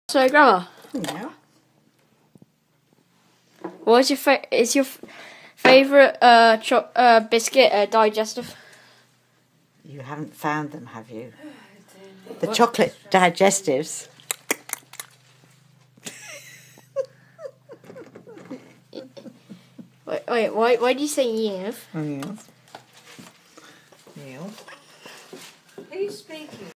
So, Grandma, Yeah. what is your favourite biscuit digestive? You haven't found them, have you? The chocolate digestives. Wait, why do you say Yev? Oh, yes. Yeah. Who's speaking?